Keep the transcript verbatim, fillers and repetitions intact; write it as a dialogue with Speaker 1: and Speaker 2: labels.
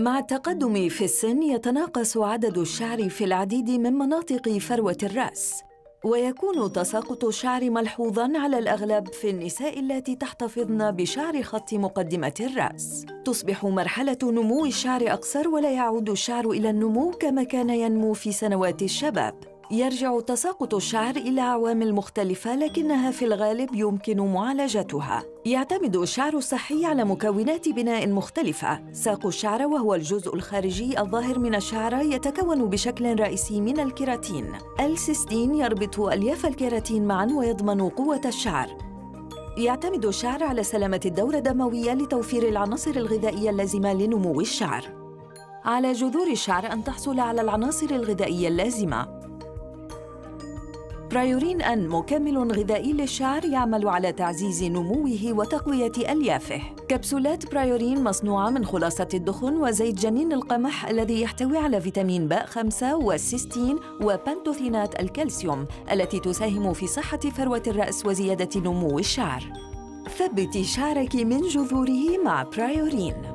Speaker 1: مع التقدم في السن يتناقص عدد الشعر في العديد من مناطق فروة الرأس، ويكون تساقط الشعر ملحوظاً على الأغلب في النساء اللاتي تحتفظن بشعر خط مقدمة الرأس. تصبح مرحلة نمو الشعر أقصر ولا يعود الشعر إلى النمو كما كان ينمو في سنوات الشباب. يرجع تساقط الشعر إلى عوامل مختلفة لكنها في الغالب يمكن معالجتها. يعتمد الشعر الصحي على مكونات بناء مختلفة. ساق الشعر وهو الجزء الخارجي الظاهر من الشعر يتكون بشكل رئيسي من الكيراتين. السيستين يربط ألياف الكيراتين معاً ويضمن قوة الشعر. يعتمد الشعر على سلامة الدورة الدموية لتوفير العناصر الغذائية اللازمة لنمو الشعر. على جذور الشعر أن تحصل على العناصر الغذائية اللازمة. برايورين أن مكمل غذائي للشعر يعمل على تعزيز نموه وتقوية أليافه. كبسولات برايورين مصنوعة من خلاصة الدخن وزيت جنين القمح الذي يحتوي على فيتامين ب خمسة والسيستين وبنتوثينات الكالسيوم التي تساهم في صحة فروة الرأس وزيادة نمو الشعر. ثبتي شعرك من جذوره مع برايورين.